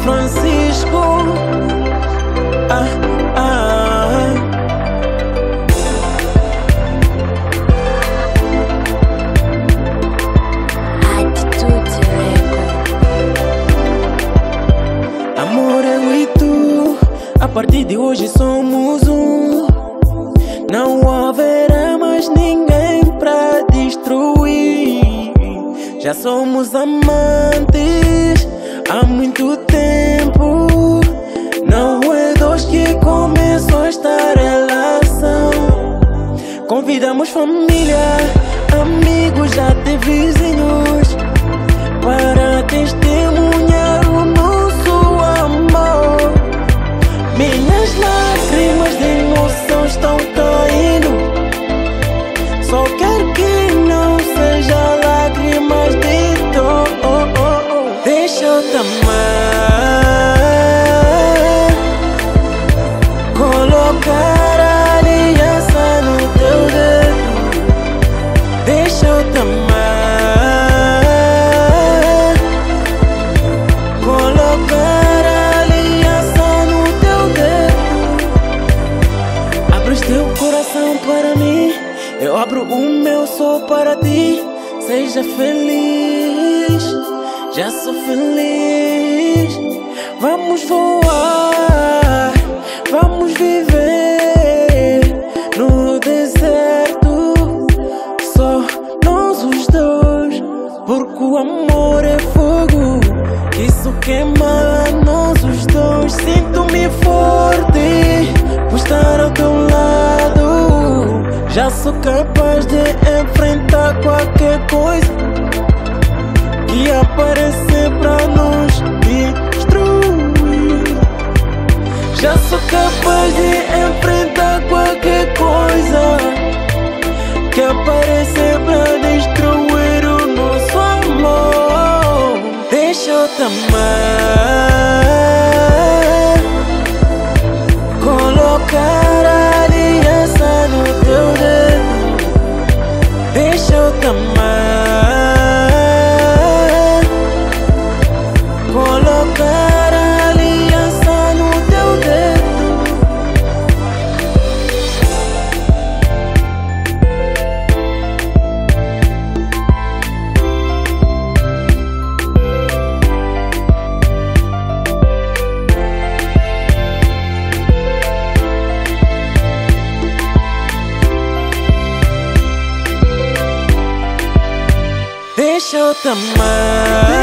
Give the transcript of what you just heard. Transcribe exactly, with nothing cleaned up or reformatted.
Francisco. Ah, ah. Atitude Record. Amor, eu e tu, a partir de hoje somos um. Não haverá mais ninguém pra destruir. Já somos amantes há muito tempo. Não é dois que começou esta relação. Convidamos família, amigos, até vizinhos para testemunhar o nosso amor. Minhas lágrimas de emoção estão caindo. Só quero que não seja lágrimas de dor. Deixa eu te amar, colocar a aliança no teu dedo. Deixa eu te amar, colocar a aliança no teu dedo. Abre o teu coração para mim, eu abro o meu só para ti. Seja feliz, já sou feliz. Vamos voar, vamos viver no deserto, só nós os dois. Porque o amor é fogo, isso queima nós os dois. Sinto-me forte por estar ao teu lado. Já sou capaz de enfrentar qualquer coisa que aparecer pra nos destruir. Já sou capaz de enfrentar qualquer coisa que aparecer pra destruir o nosso amor. Deixa eu te amar, colocar a aliança no teu dedo. Deixa eu te amar, colocar a aliança no teu dedo. Deixa eu te amar.